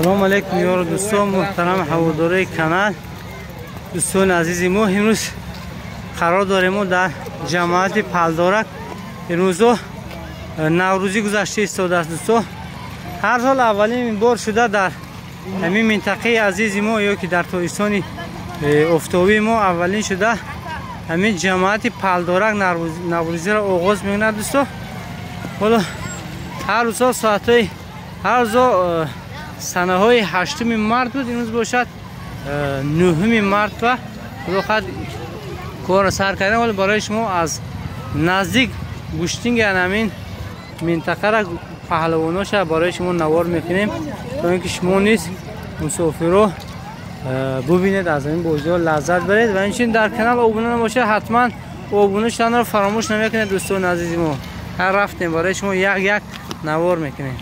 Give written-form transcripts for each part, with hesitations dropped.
سلام علیکم یار دوستان محترم هواداری کانال. دوستان عزیزی ما امروز قرار داریم در جماعت پالدارک. امروز نوروزی گذشته ایستاده است دوستان. هر سال اولین بار شده در همین منطقه عزیزی ما یا که در تاریستان افتابی ما اولین شده همین جماعت پالدارک نوروزی را آغاز میکنه دوستان. حالا هر روز ساعت هر روز سنه های 8 مارت بود، امروز باشد 9 مارت و خد کار سر کردن. ولی برای شما از نزدیک گوشتینگ همین منطقه را پهلواناش برای شما نوار میکنیم تا اینکه شما نیز مسافر رو ببینید، از این بازی ها لذت برید. و اینچنین در کانال ابونه باشه، حتما ابونه شدن رو فراموش نمیکنید دوستان عزیزی ما. هر رفتیم برای شما یک نوار میکنیم.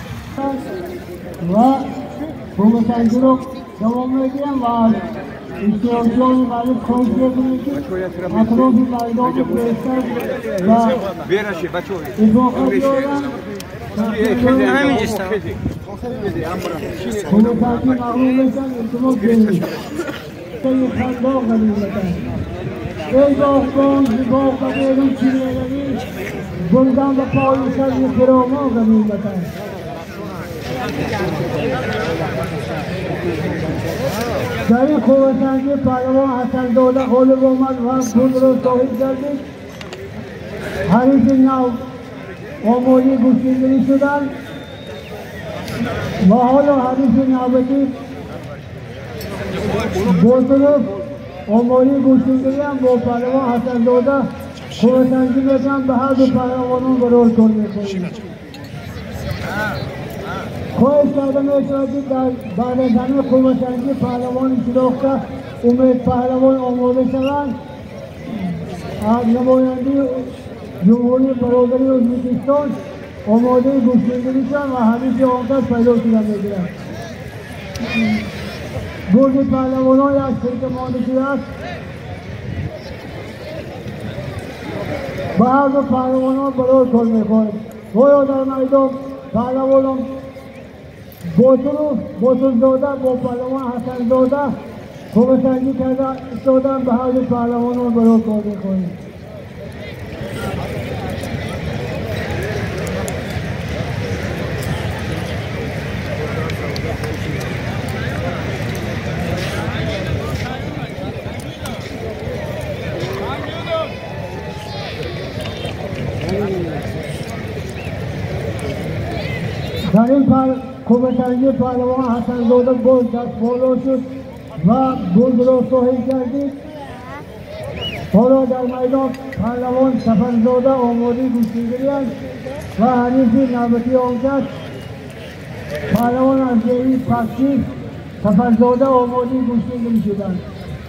و بومسنجی رو دوام میگیرم و استیاسیون مالک خوش بکنید که اطراف مایدان بیشتر و بیرشی بچه اضافه دارم همین جسته بومسنجی مغلوب بشن التماس بگیرید سید خنداق غنیمتن ای باغبان زیبا قدیرم چیره‌روی گلدان و پاییسر کرما غنیمتن. در این خوبسنجی پهلوان حسن زاده غالب آمد و پول را صاحب گردید. حریف نو آماده گوشتگیری شدند و حالا حریف نوبتی بزرگ آماده گوشتگیری هم با پهلوان حسن زاده خوبسنجی میکنند. به هر دو پهلوانان برای کار میکنند. خواهش کرده میشود که بعد از همه خوبسنجی پهلوان شناخته امید پهلوان آماده شوند. از نماینده جمهوری برادری ازبکستان آماده گوشتگیری شدند و حریف آنکس پیدا شده میگیرند. گرد پهلوانان از شرک مانده شده است. به هر دو پهلوانان برای کار میخواهید. گویا در میدان پهلوانان بطل زاده با پهلوان حسن زاده خوبسنجی کرده استادن. به هر دو پهلوانان برای کار میکنیم. در این خوبسنجی پهلوان حسن زاده گل دست بالا شد و گل را صاحب کردید. حالا در میدان پهلوان سفرزاده آماده گوشتگیری است و حریف نوبتی آنکس پهلوان از جهی پکشی سفرزاده آماده گوشتگیری شدند.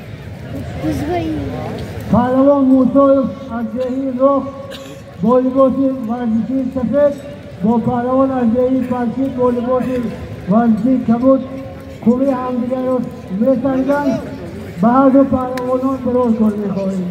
پهلوان موسی از جهی رخ با لباس ورزشی سفید با پهلوان از جهی پکشی با لباس ورزشی کبود خوبی همدیگر را میسنجند. به هر دو پهلوانان برای کار میخواهیم.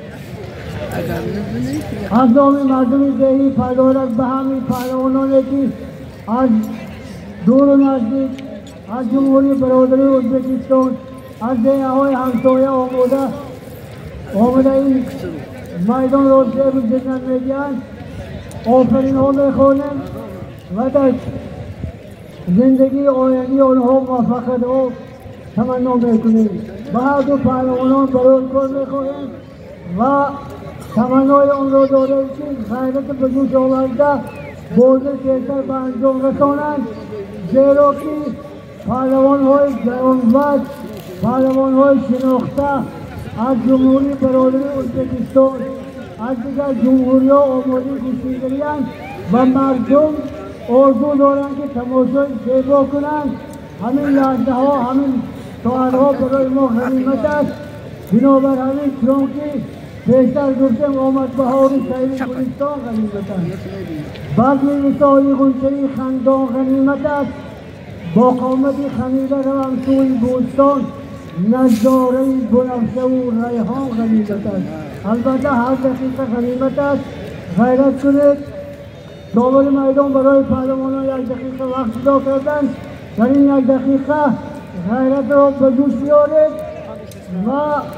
از نام مردم جهی پردارد به همین پهلوانانی که از دور و نزدیک از جمهوری برادری ازبکستان از دیههای همسایه آمده این میدان را زیر زندن میگیرند. آفرین ها میخوانیم و در زندگی آینده آنها موفقیت ها تمنا میکنیم. به هر دو پهلوانان برای کار میخواهیم و تمنای آن را داریم که غیرت به جوش آورده بازی کشور به انجام رسانند. زیرا که پهلوان های جوانمرد، پهلوان های شناخته از جمهوری برادری ازبکستان از دیگر جمهوری ها آماده گوشتگیری اند و مردم آرزو دارند که تماشای زیبا کنند. همین لحظه ها همین ساعتها برای ما غنیمت است. بنابر همین چون که پیشتر گفتم آمد بهار سیر گلستان غنیمت است. بزم وصال غنچه خندان غنیمت است. با قامتی خمیده روم سوی بوستان نظاره بنفشه و ریحان غنیمت است. البته هر دقیقه غنیمت است. غیرت کنید. داور میدان برای پهلوانان یک دقیقه وقت جدا کردن در این یک دقیقه غیرت را به جوش بیارید و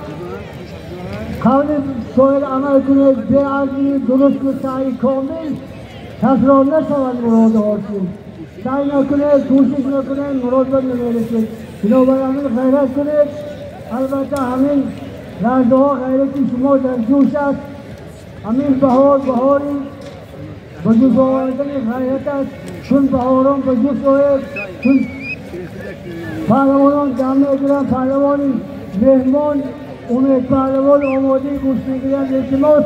قبل سوال عمل کنید به عرضی درست و سعی کامل تکرار نشود مراد حاصل سعی نکنید کوشش نکنید مراد به نمیرسید بنابراین همین غیرت کنید البته همین لحظه ها غیرتی شما در جوش است همین بهاری به جوش آوردن غیرت است چون بهاران به جوش آید چون پهلوانان جمع میگیرن پهلوانی مهمان امید پهلوان آماده گوش میگیرن التماس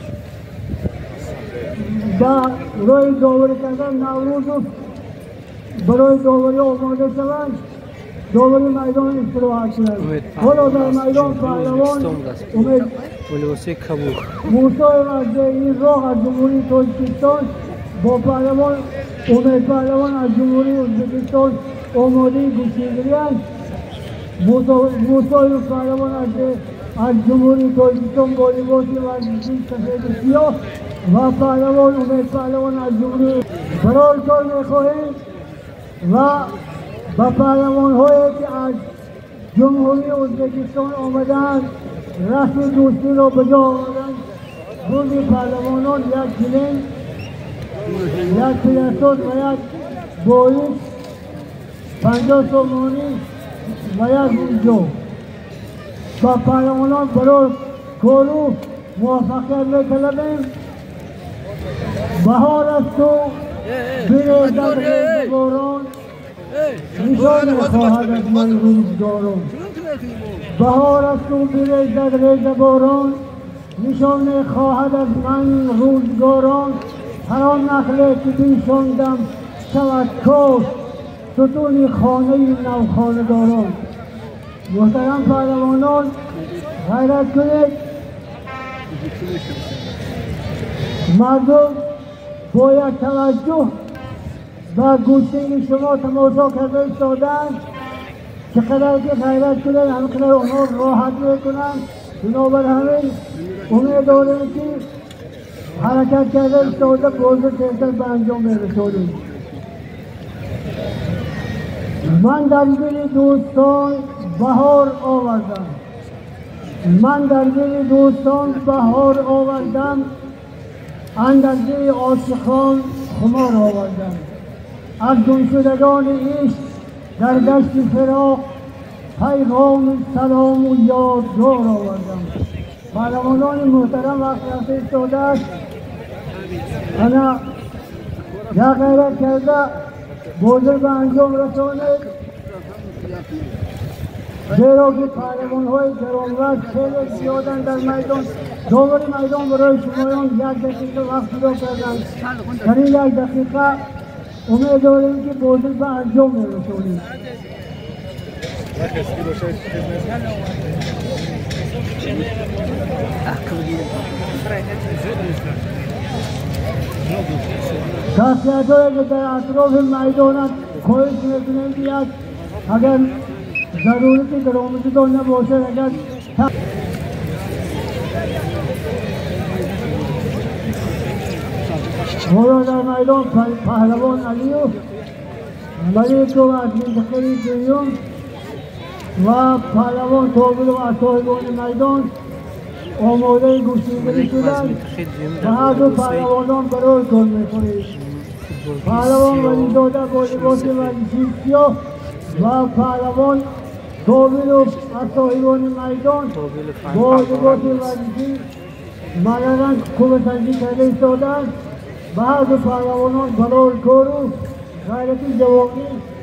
با روی داوری کردن نوروز برای داوری آماده شوند داوری میدان استراحت کنند حالا در میدان پهلوان امید موسی رزده این راه از جمهوری تاجیکستان با پهلوان امید پهلوان از جمهوری ازبکستان آماده گوش میگیرند موسی پهلوان از جمهوری تاجیکستان با لباس ورزشی سفید سیاه و پهلوان امید پهلوان از جمهوری برای کار میخواهیم و با پهلوان هایی که از جمهوری ازبکستان آمدند رسم دوستی را به جا آوردند روز پهلوانان یک کلنگ یک پیرسوت و یک بویش 50 تومانی و یک ویدیو با پهلوانان برای کارو موفقیت می‌طلبیم بهار است و بیرزد ریز باران نشان خواهد از من روزگاران بهار است و بیرزد ریز باران نشان خواهد از من روزگاران هر آن نخله که بیشاندم شود کاش ستون خانه نوخانه‌داران محترم پهلوانان غیرت کنید مردم با یک توجه و گوشه شما تماشا کرده ایستادند چقدر که غیرت کنید همینقدر آنها راحت میکنند بنابراین امید داریم که حرکت کرده ایستاده بازه تحصیل به انجام میرسانیم من در دل دوستان بهار آوردم من در دل دوستان بهار آوردم اندازه عاشقان خمار آوردم از گمشدگان عشق در دشت فراق پیغام سلام و یادگار آوردم پهلوانان محترم وقت رفته ایستاده است انا یا غیرت کرده بزرگ به انجام رسانید زیرا که پهلوان‌های گرانقدر خیلی زیادند در میدان داور میدان برای شمایان یک دقیقه وقت پیدا کردند در این یک دقیقه امید داریم که بزرگ به انجام میرسانید شخصیت‌هایی که در اطراف میدانند خواهش می‌کنیم بیاد اگر ضرورتی در آموزگاه نباشد اگر حالا در میدان پهلوان علیو ملیک و از منطقه دویم و پهلوان توبیل و صاحبان میدان آماده گوشتیگری شدند و هر دو پهلوانان برای کار می‌کنند پهلوان ولیزاده با لباس ورزشی سیاه و پهلوان توبیل و صاحبان میدان با لباس ورزشی ملرنگ خوب سنجی کرده ایستادند و هر دو پهلوانان برای کار و غیرت جوانی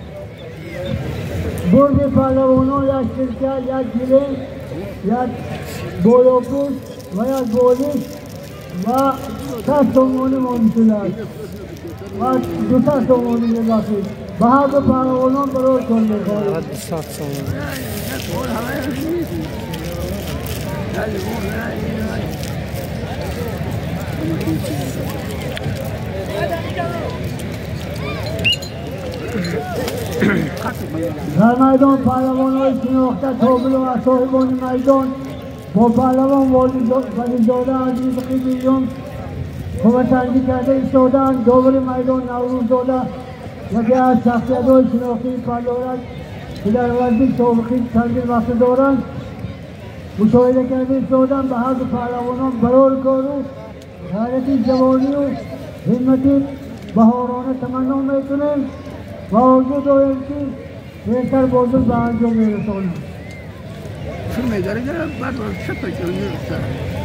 برد پهلوانان یک شرکت یک گلنگ یک بالاپوش و یک بالش و 100 تومانی مانده است و 200 تومانی ببخشید به هر دو پهلوانان برای کار می‌خواهیم در میدان پهلوان‌های شناخته توبیل و صاحبان میدان با پهلوان ولیزاده عزیز قیدیون خوبتنگی کرده ایستادند داور میدان نوروززاده یکی از شخصیت‌های شناختی پهلوان که در ورزش سابقی چندین وقت دارند مشاهده کردیم شدن به هر دو پهلوانان برای کار و غیرتی جوانی و همتی بهارانه تمنا میکنیم و آرزو داریم که بهتر بازی به انجام میرسانیم. چون میگره بعد چه پیچه میرسه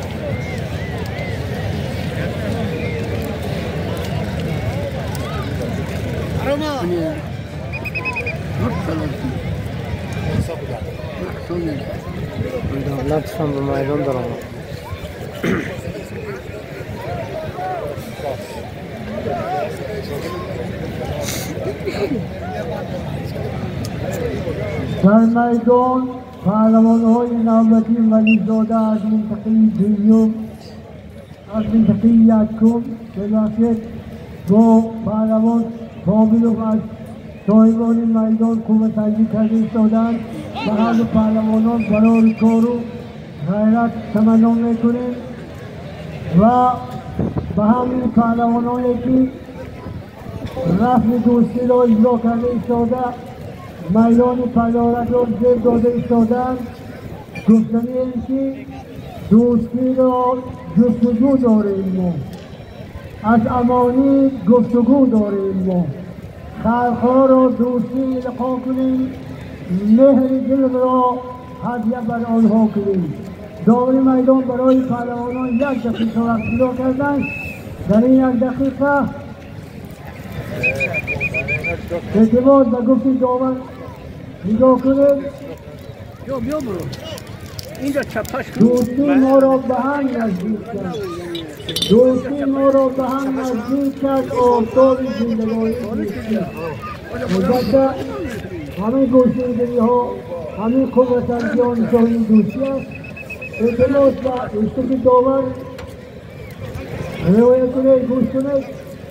لطفاً به میدان درآمد. در میدان پهلوان‌های نوبتی ولیزاده از منطقه دوم از منطقه یکم ببخشید با پهلوان کاملوف از صاحبان میدان کوه‌سنجی کرده ایستادند و هر دو پهلوانان برای کار و غیرت تمنا میکنیم و به همین پهلوانانی که رسم دوستی را اجرا کرده ایستاده میدان پهلوانک را زیر داده ایستادند گفتنی این که دوستی را جستجو داریم ما از امانی گفتگو داریم ما خلقها را دوستی القا کنیم مهر دل را هدیه بر آنها کنیم. داور میدان برای پهلوانان 1 دقیقه وقت پیدا کردند. در این 1 دقیقه اعتماد به گفت داور نگاه کنید. بیا برو اینجا چپش کن. دوستی ما را به هم نزدیک کرد. دوستی ما را به هم نزدیک کرد. آفتاب زندگانی مجدد همین گوشه‌گیری ها همین قوت‌سنجیان شاهی دوستی است. اعتماد و اشتکی داور روایت کنید گوش کنید.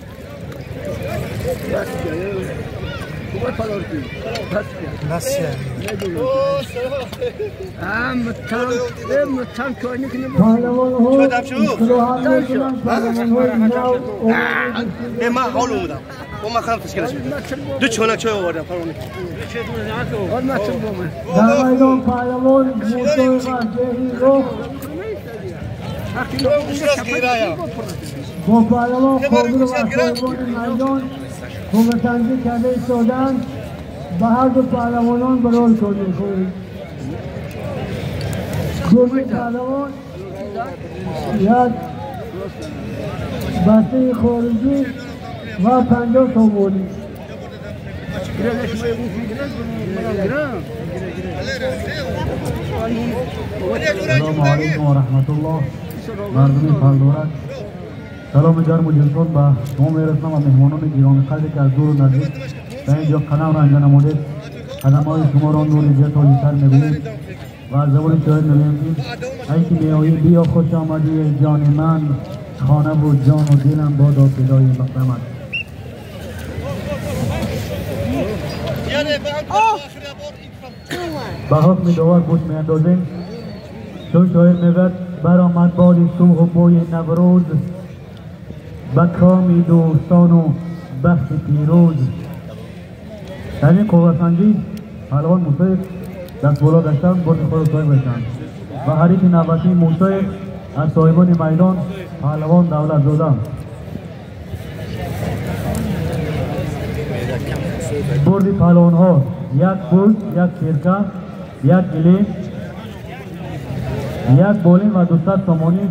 پهلوان ها اصلاحات میکنند. پهلوان های من حال بودم و من خرم تشکیل شد 2 چانک چای آوردم فرمانی در میدان پهلوان موتور غزهی رخ با پهلوان قابل و صاحبان میدان کوه‌سنجی کرده ایستادند به هر دو پهلوانان برای کار می‌کنیم. گروه پهلوان یک بسته خارجی و 50 تومانی. سلام علیکم و رحمت الله. مردم پهلوان سلام گرم و جلسون به شما میرسنم و مهمانان گرامی قدری که از دور و نزدیک به اینجا قدم را انجام نمودید. قدم‌های شما را نور جهت عالی‌تر می‌گوییم و از زبان شاعر می‌گوییم ای که می‌آیی بیا خوش آمدی ای جان من خانه و جان و دلم بادا فدای مقدمت. به حکم داور گوش می‌اندازیم. چون شاعر می‌گوید برآمد باد صبح و بوی نوروز به کام دوستان و بخت پیروز. در این کوه‌سنجی پهلوان موسی دست بالا داشتند برد خود را صاحب داشتند و حریف نوبتی موسی از صاحبان میدان پهلوان دولت زاده. برد پهلوان ها 1 بوز، 1 سرکه، 1 گلی، 1 بولین و 200 تومانی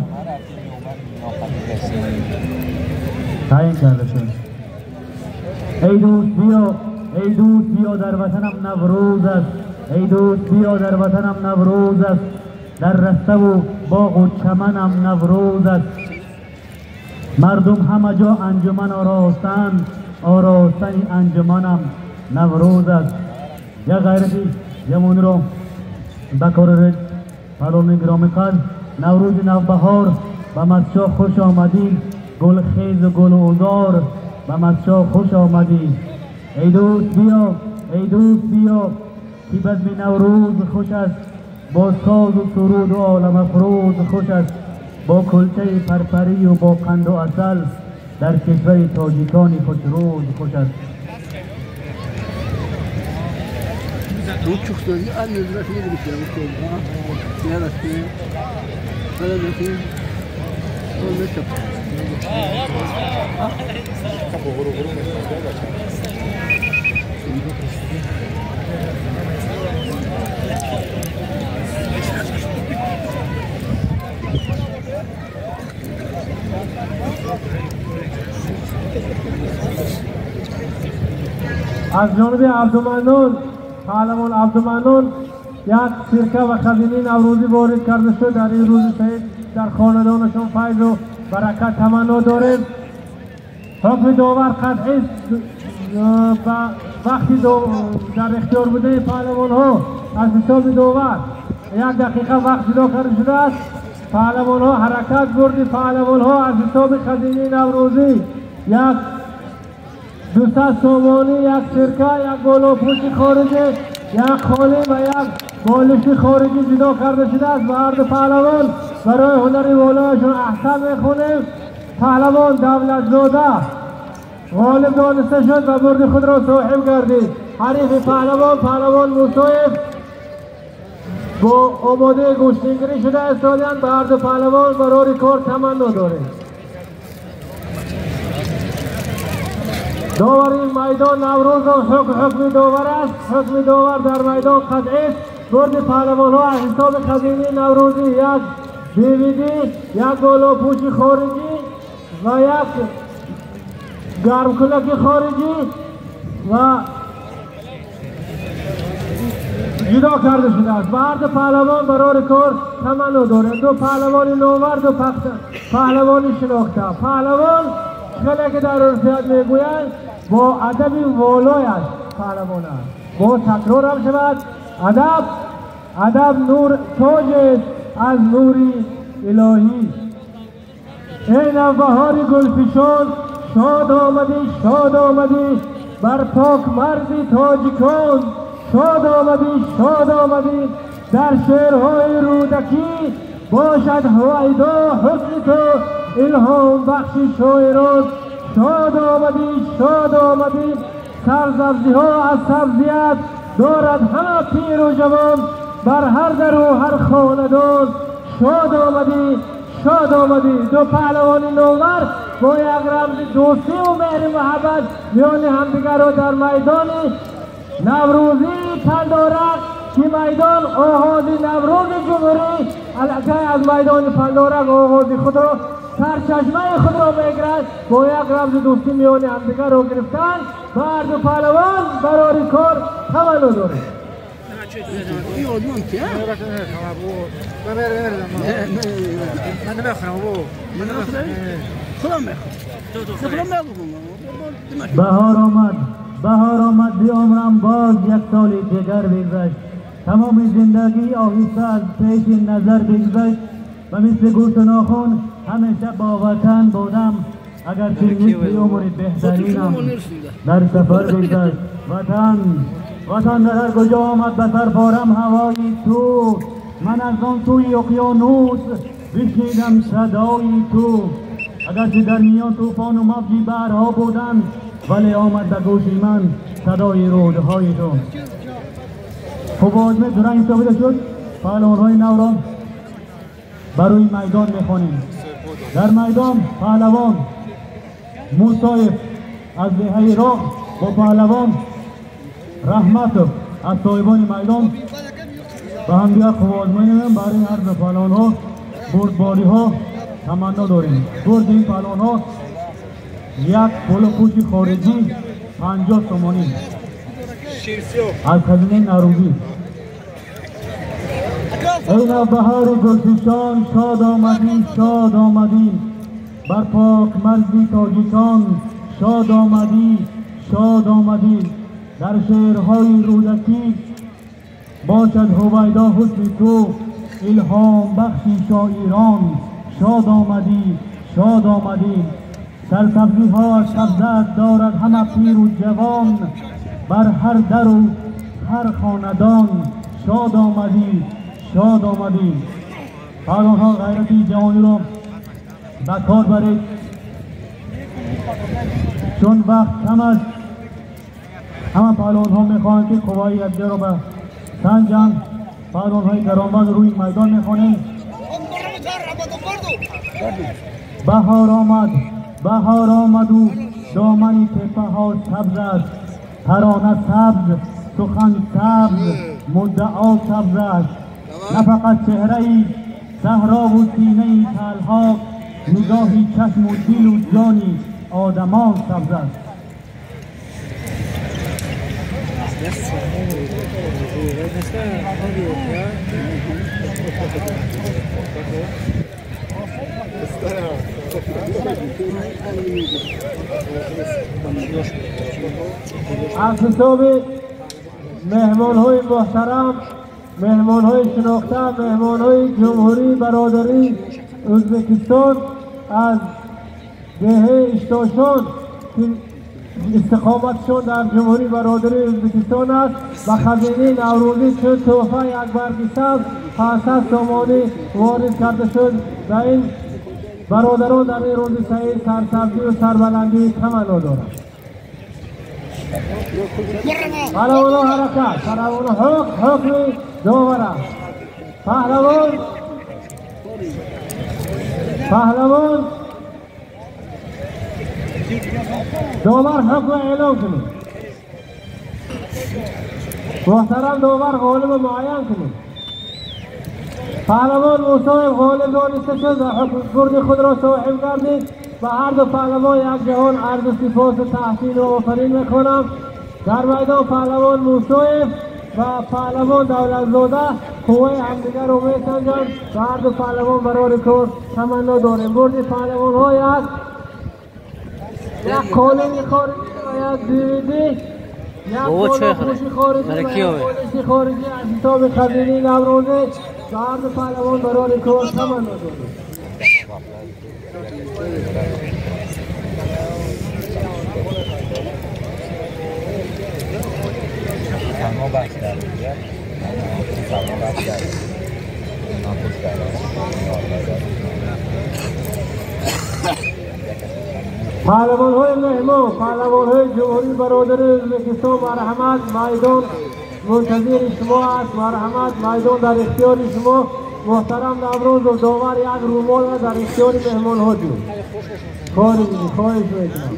تعیین کرده شد. ای دوست بیا، ای دوست بیا در وطنم نوروز است. ای دوست بیا در وطنم نوروز است. در رسته و باغ و چمنم نوروز است. مردم همه جا انجمن آراستند. آراسته انجمنم نوروز است. یا غیرتی جمعون رو بکار پهلوان گرامی قدر نوروز نوبهار به مسجد خوش آمدی. گل خیز و گل اوزار به مسجد خوش آمدی. ای دوست بیا، ای دوست بیا که بزم نوروز خوش است. با ساز و سرود و عالم افروز خوش است. با کلچه پرپری و با قند و عسل در کشور تاجیکانی خوش روز خوش است. Bu çok söyledi. Anne zırhını da bir şey yapıyor. Ne yapıyor? Böyle yapıyor. Böyle yapıyor. از جانب عبدالمنان پهلوان عبدالمنان یک سرکه و خزینه نوروزی وارد کرده شد. در این روز سعید در خاندانشان فیض و برکت تمنا داریم. حکم داور قطعی وقتی در اختیار بوده پهلوان ها از حساب داور 1 دقیقه وقت جدا کرده شده است. پهلوان ها حرکت برده. پهلوان ها از حساب خزینه نوروزی 200 تومانی، 1 سرکه، 1 بالاپوش خارجی، 1 خالی و 1 بالش خارجی جدا کرده شده است. و هر دو پهلوان برای هنر والایشان احسن میخونیم. پهلوان دولتزاده غالب دانسته شد و برد خود را صاحب گردید. حریف پهلوان موسایف با آماده گوشتینگری شده استادیان. به هر دو پهلوان برای کار تمنا داریم. داور این میدان نوروز حکم داور است. حکم داور در میدان قطعی است. برد پهلوان ها از حساب خزینه نوروزی 1 DVD، 1 بالاپوش خارجی و 1 گرمکلک خارجی و جدا کرده شده است. و هر دو پهلوان برای کار تمنا دارند. 2 پهلوان نوورد و پهلوان شناخته. پهلوان چقدر که در عرفیت میگویند با ادب والای است. پهلوان است با تکرار هم شود. ادب نور تاج است از نوری الهی. ای نوبهار گلفشان شاد آمدی بر پاک مردی تاجیکان. شاد آمدی در شعرهای رودکی باشد هویدا حسن تو الهام بخشی شاعران. شاد آمدی سرسبزی ها از سبزیت دارد همه پیر و جوان بر هر در و هر خاندان. شاد آمدی 2 پهلوان نوور با یک رمز دوستی و مهر محبت میان همدیگر را در میدان نوروزی پندارک که میدان آغاز نوروز جمهوری علاقه از میدان پندارک آغاز خود را سرچشمه خود را میگیرد. با یک رمز دوستی میان همدیگر را گرفتن و هر دو پهلوان برای کار تمنا دارند. بهار آمد بی عمرم باز 1 سال دیگر بگذشت. تمام زندگی آهسته از پیش نظر بگذشت و مثل گوشت و ناخن همیشه با وطن بودم. اگر که مثل عمر بهترینم در سفر بگذشت. وطن در هر کجا آمد به سر پارم هوایی تو. من از آن توی اقیانوس بشنیدم صدای تو. اگرچه در میان طوفان و موج بحرها بودند ولی آمد به گوش من صدای رودهای تو. خب آزمه درنگ ثابت شد. پهلوان‌های نو را برای میدان میخوانیم. در میدان پهلوان موسایف از دهه راه با پهلوان رحمتوف از صاحبان میدان و هم دیگر خوب آزماییم. برای هر دو پهلوان ها بردباری ها تمنا داریم. برد این پهلوان ها 1 بالاپوش خارجی 50 تومانی از خزینه نوروزی. ای نوبهار گلفشان شاد آمدی بر پاک مرزی تاجیکان. شاد آمدی در شعرهای رودکی باشد هویدا حسن تو الهام بخشی شاعران. شاد آمدی سرسبزی ها از سبزت دارد همه پیر و جوان بر هر در و هر خاندان. شاد آمدی پهلوان ها غیرتی جوانی را به کار برید چون وقت کم است. همه پهلوان ها میخواهند که قوای یکجا را به سنجان پهلوان های گرانباز روی میدان میخونیم. بهار آمد و دامن تپه ها سبز است، ترانه سبز، سخن سبز، مدعا سبز است. نه فقط چهره صحرا و سینه تلها، نگاهی چشم و دل و جانی آدمان سبز است. از حساب مهمان های محترم، مهمان های شناخته، مهمان های جمهوری برادری ازبکستان از دهه اشتاشان که استقامتشون در جمهوری برادری ازبکستان است و خزینه نوروزی چون تحفه یک برگ سبز 500 تومانی وارد کرده شد و این برادران در این روز سعید سرسبزی و سربلندی تمنا دارند. پهلوانا حرکت، پهلوانا حکم داور است. پهلوان داور حکم اعلام کنید. محترم داور غالب معین کنید. پهلوان موسی غالب دانسته شد و حکم برد خود را صاحب کردید. و هر دو پهلوان یک جهان عرض سپاس و تحسین و آفرین میکنم. در میدان پهلوان موسی و پهلوان دولتزاده قوه همدیگر رو میسنجند و هر دو پهلوان برای کار تمنا داریم. برد پهلوان های است یک کالین خارجی و یک دیویدی، یک پوشی خارجی و یک پولیسی خارجی از حساب خزینه نوروزی و هر دو پهلوان برای کار تمنا داریم. پهلوان های مهمان، پهلوان های جمهوری برادری ازبکستان مرحمت، میدان منتظر شما است. مرحمت، میدان در اختیار شما. محترم نوروز و داور یک رومال و در اختیار مهمان ها جون. خواهش میکنم.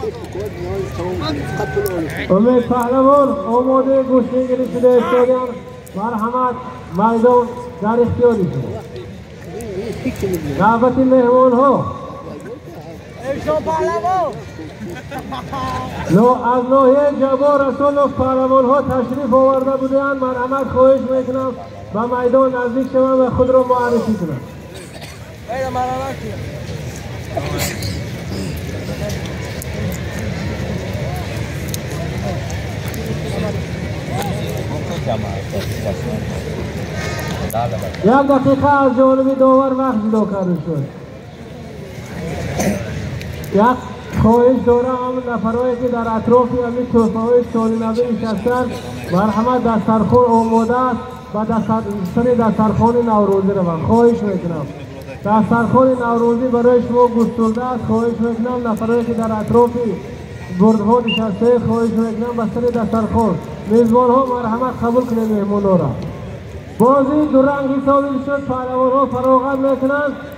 امید پهلوان آماده گوشنگیری شده استادیان. مرحمت، میدان در اختیار شما. دعوت مهمان ها از ناحیه جبار رسول و پهلوان ها تشریف آورده بودند. مرحمت خواهش میکنم به میدان نزدیک شوم و خود را معرفی کنم. یک دقیقه از جانب داور وقت جدا کرده شد. یک خواهش دارم همون نفرهایی که در اطرافی همین تحفه‌های سال‌نوی نشستند مرحمت دسترخوان آماده است و دسترخوان نوروزی روند. خواهش میکنم دسترخوان نوروزی برای شما گسترده است. خواهش میکنم نفرهایی که در اطرافی بردها نشسته خواهش میکنم به سر دسترخوان میزبان ها مرحمت قبول کنید مهمان‌ها را. بازی دو رنگ حسابی شد. پهلوان ها فراغت میکنند